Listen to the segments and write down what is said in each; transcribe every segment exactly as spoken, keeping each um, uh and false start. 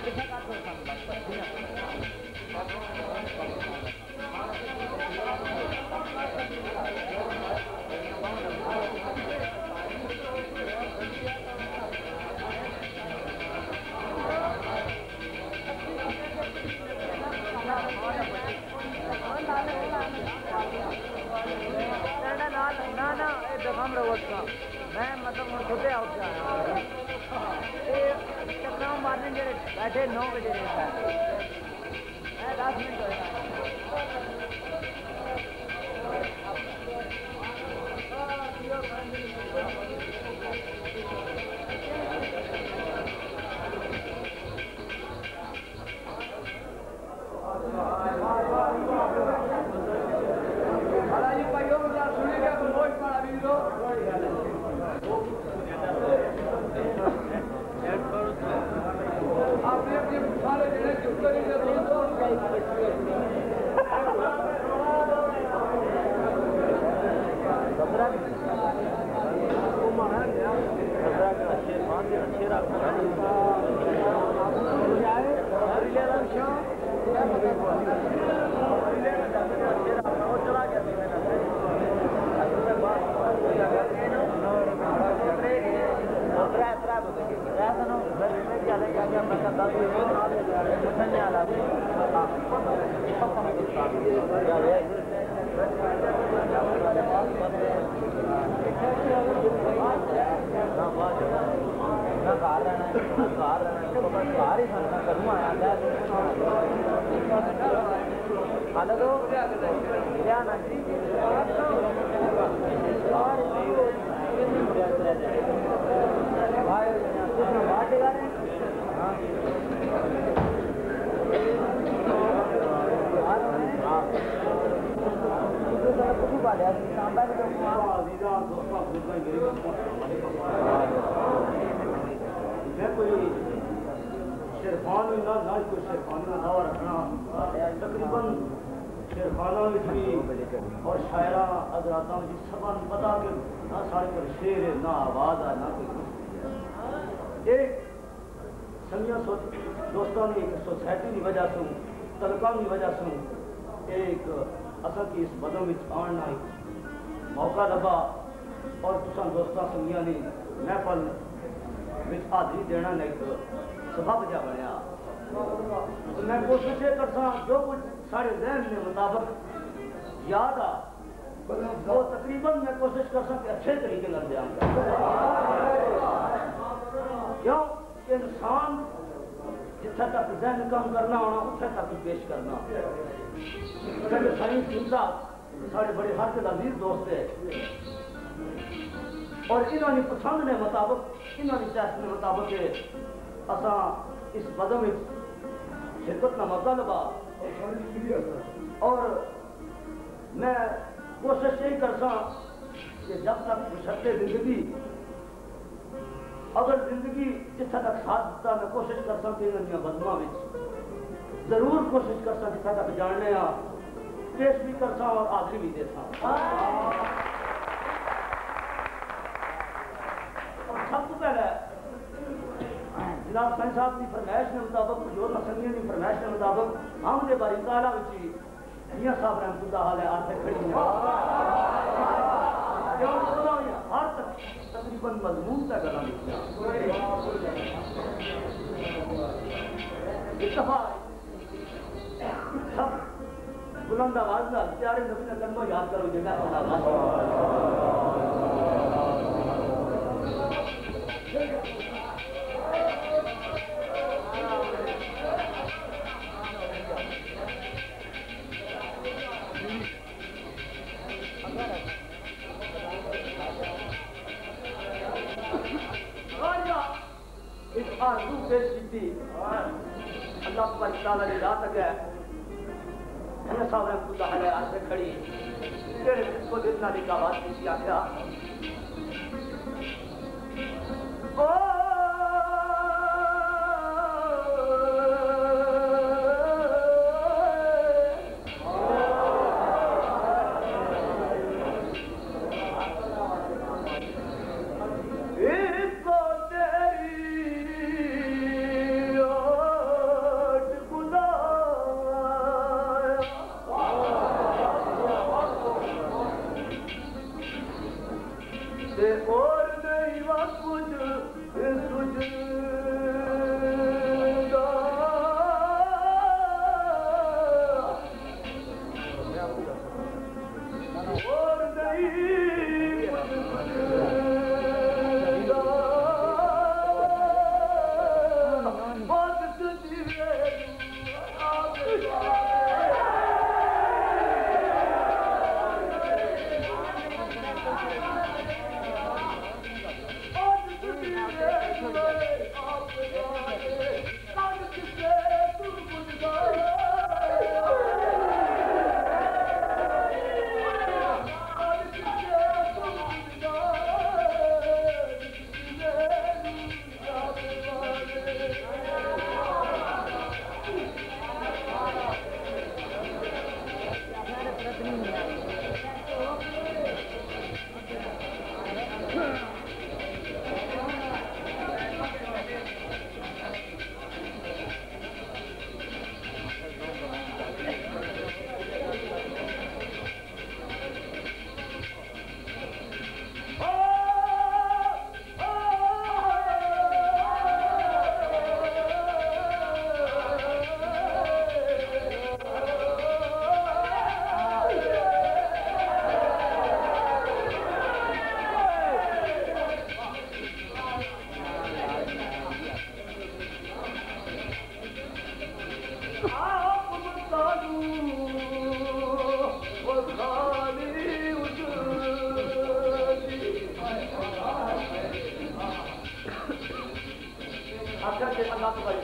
मैं मतलब हम खुद आउट जा रहा हूँ चक्कर मारने जे बैठे नौ बजे रहता है दस मिनट होगा और शायरा हजराता जी सबन पता कि ना साढ़े पर शेर है ना आवाज है ना कोई एक संगिया दोस्तों की एक सोसाइटी की वजह से तलका की वजह से एक असल की इस बदम में आना एक मौका लगा और तुसा दोस्तों संगिया ने महफल में हाजरी देना ने एक सबब जा बनया तो मैं कोशिश ये करता जो कुछ साढ़े जहन के मुताबिक याद आ वो तकरीबन मैं कोशिश कर सकती अच्छे तरीके लग जाऊंगा क्यों इंसान जिथे तक जहन कम करना होना उसे तक पेश करना साइंस हिंसा साढ़े बड़े हर के अजीज दोस्त है और इन्होंने पसंद ने मुताबिक इन्होंने चाहत के मुताबिक असा इस बदम शिरकत का मौका लगा और मैं कोशिश यही करता कि जब तक बशर्ते जिंदगी अगर जिंदगी जिथे तक साथ दिता मैं कोशिश करता कि इन बदमा जरूर कोशिश करता जिथे तक जानने पेश भी करता और हाजरी भी देता और सब तो पहले जनाब साईं साहब की फरमाइश के मुताबिक जो संगियों की फरमाइश के मुताबिक हम दे बारी ताला मियां साहब रहमतुल्लाह अलैह आते खड़ी हैं क्यों सुना हर तक तकरीबन मजमून तक गला लिखा इत्तफाक सब बुलंद आवाज नाल प्यारे नबी का कलमा याद करो जगह आरज़ू पेश की अल्लाह पर ताला की रात है अल्लाह साहब रहमतुल्लाह अलैह आसे खड़ी तेरे को जितना लिखा बात किया क्या ओ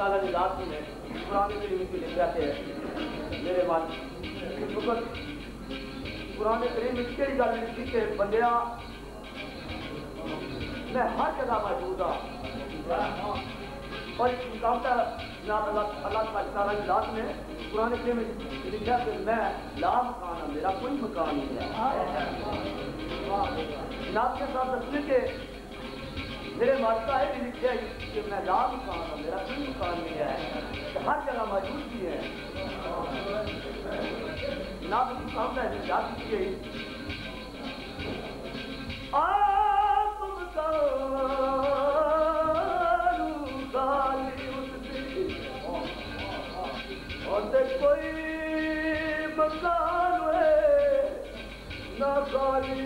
ताला ने रात में पुराने करीम में लिखा है मेरे मान पुराने करीम में केड़ी गल लिखी कि बंदिया मैं हर जगह मौजूद हाँ और मुकाबला अल्लाह ताला की रात में पुराने करीम में लिखा कि मैं ला मकान हूँ मेरा कोई मकान नहीं है जनाब के साथ दसने के मेरे माता है भी लिखा कि मैं ला मकान हूँ मेरा कोई मकान नहीं है हर जगह मौजूद भी है जनाब मुकाबला है याद कीजिए आप और कोई मकान है ना खाली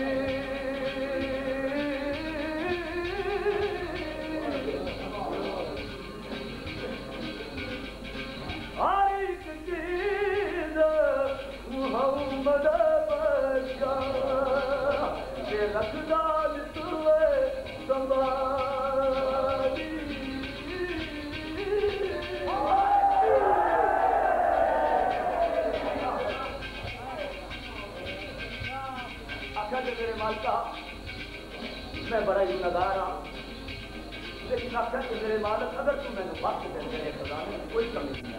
हर एक चीज मोहम्मद बख्शा के रखदार तुए संभाली मेरे मालिका मैं बड़ा ही गुनहगार हाँ लेकिन आखिर कि मेरे मालिक अगर तू मैंने वक्त दे मेरे खजाने में कोई कमी नहीं है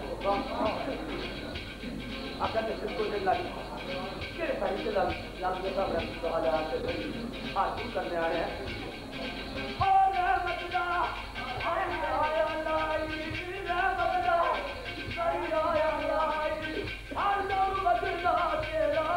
आखिर के सिर्फ कोई लग केड़े तरीके लग लग के सब रख तो हालात से भाई हासिल करने आए हैं और रहमतुल्लाह आया लाई रहमतुल्लाह आया लाई हर दम बदला तेरा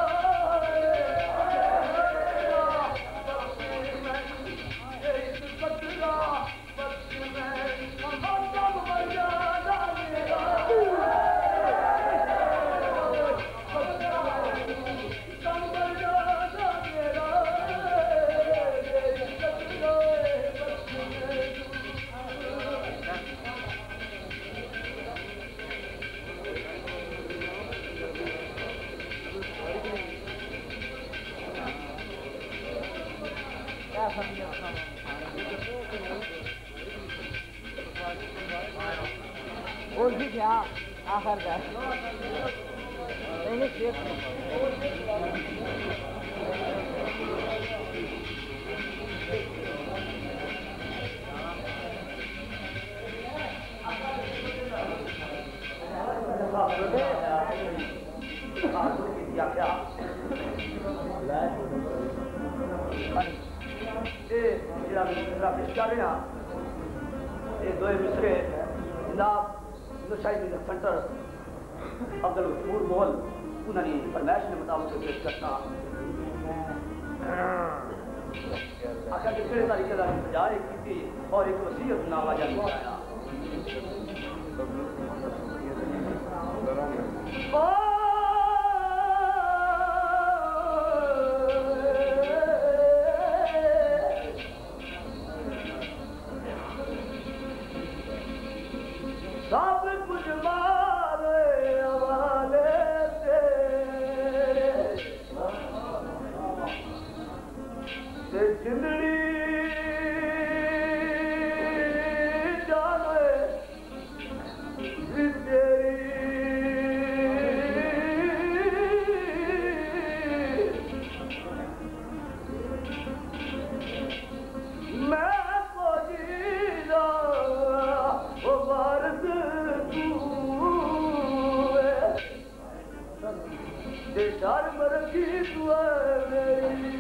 और भी क्या आखिर का नहीं शेख ये दो मिसरे जनाब शाही सेंटर अब्दुल गफूर मोहल उन्होंने फरमाइश के मुताबिक पेश करता आखिर के किस तरीके का इंतजार की और एक वसीयतनामा जारी कराया सब कुछ मारे हवाले से जिंदड़ी जाने तेरी मैं को जीना वो वारस डर मरगी दुआ मेरी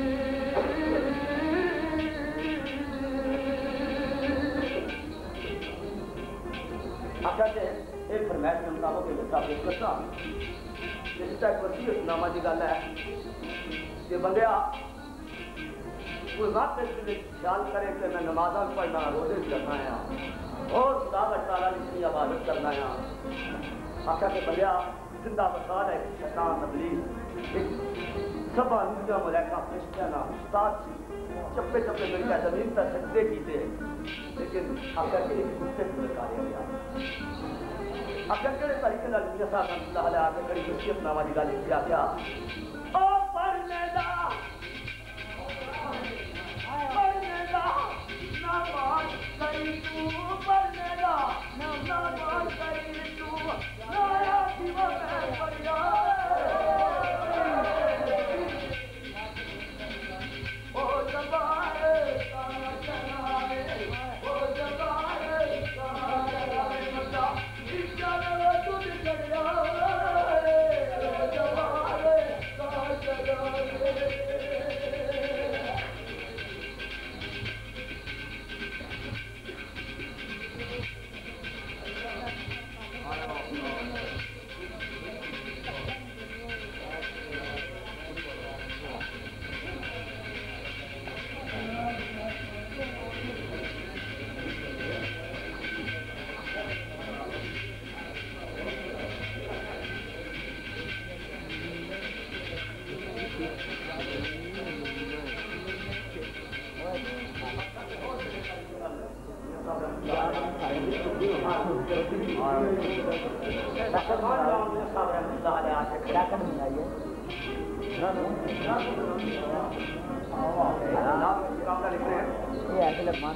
आखिर से एक फरमाइश के मुताबिक एक बच्चा पेश करता जिसका एक वसीयतनामा की गल है कि बंदिया कोई बात ख्याल करे कि मैं नमाजा पढ़ना रोजे करना है और खुदा ताला की इबादत करना है आखिर के बंदिया जिंदा बसाल है शैतान तबलीग सब अंबिया मलाइका फरिश्तियां ना उस्ताद चप्पे चप्पे मिलकर जमीन पर सजदे कीते लेकिन आखिर के एक कुत्ते को निकाला गया आखिर के तरीके नाल मियां साहब अल्लाह ताला आके कड़ी वसीयतनामा दी गल किया गया ओ पढ़ने दा पढ़ने दा नमाज करी तू पढ़ने दा ये ऐसे लगमान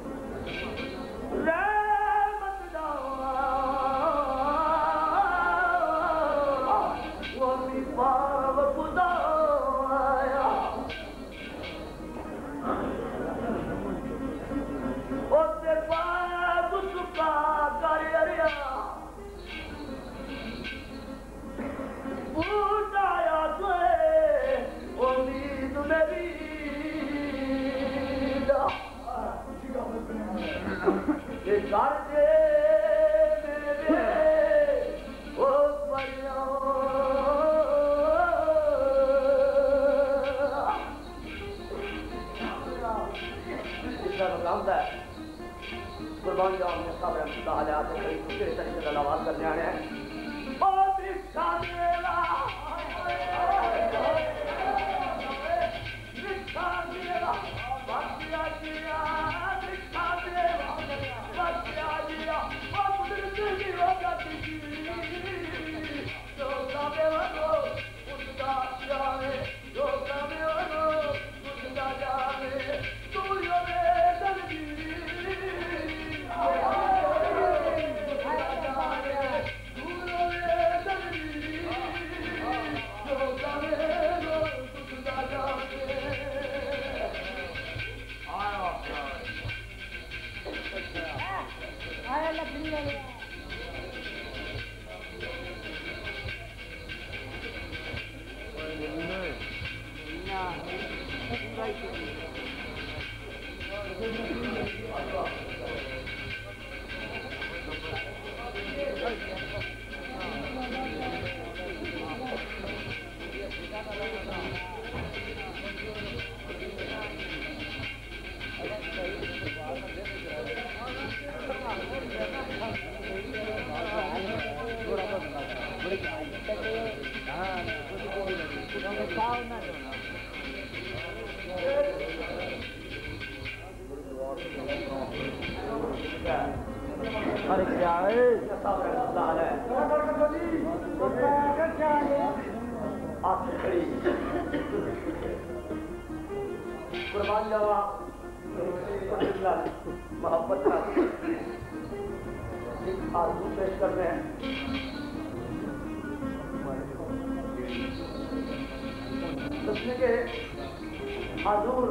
कुर्बान जावा मोहब्बत का आरज़ू पेश कर रहे हैं। उसने के हजूर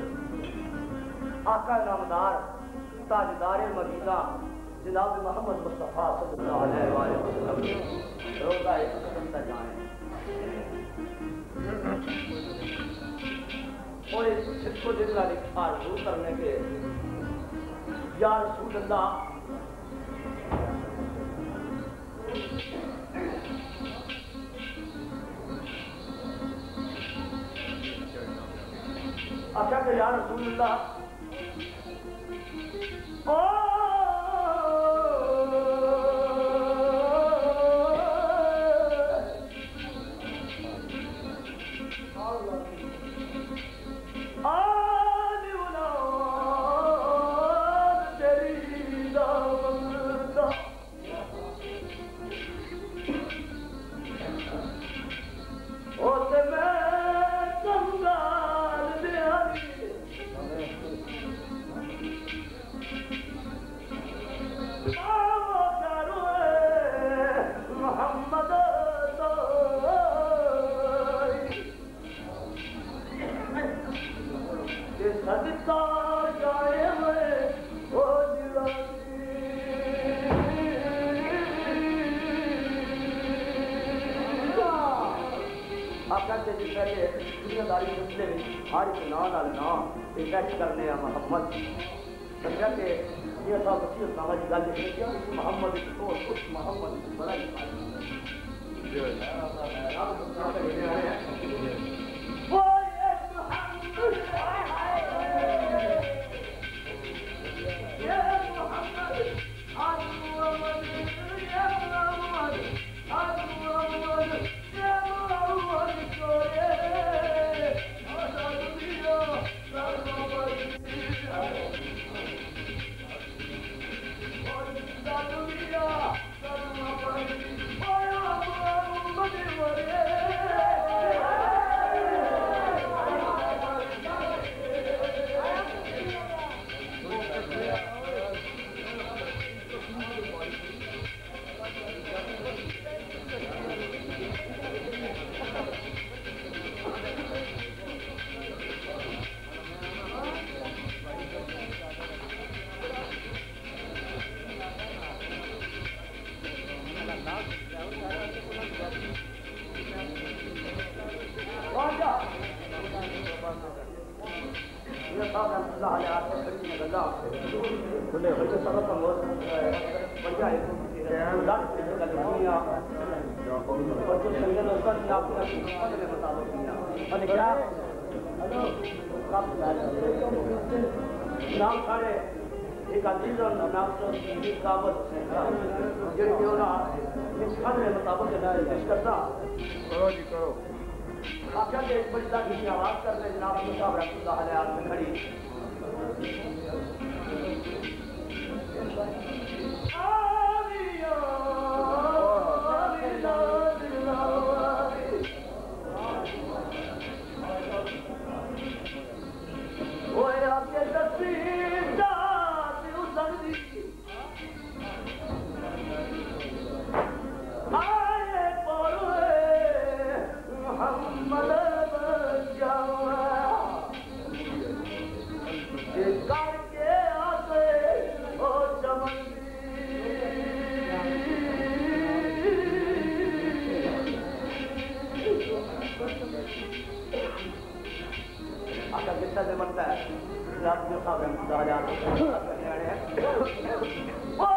आका नामदार ताजदार मदीना जनाब मोहम्मद मुस्तफ़ा सल्लल्लाहु अलैहि वसल्लम रोज़ा एक जाए और इस जिसको जितना आरज़ू करने के या रसूल अल्लाह अच्छा के या रसूल अल्लाह ओ करने मोहम्मद समझा के ये सब वसीयत नामा की गल लिखी है मोहम्मद को उस मोहम्मद बड़ा ही वो ये मोहम्मद ये मोहम्मद आज मोहम्मद ये मोहम्मद आज मोहम्मद ये मोहम्मद को ये Hallelujah. लाख पैसे का दुनिया और जो संजय दोस्तों ने आपने अपने के मुताबिक किया और क्या हेलो कब नाम सारे एक अजीज और नाम तो की काबत जो क्यों ना इस खाने मुताबिक ना इस करता करो जी करो आखिर के एक बड़ी लाख की आवाज करने जनाब मुसाब रखूंगा हालात में खड़ी बनता है जो साहब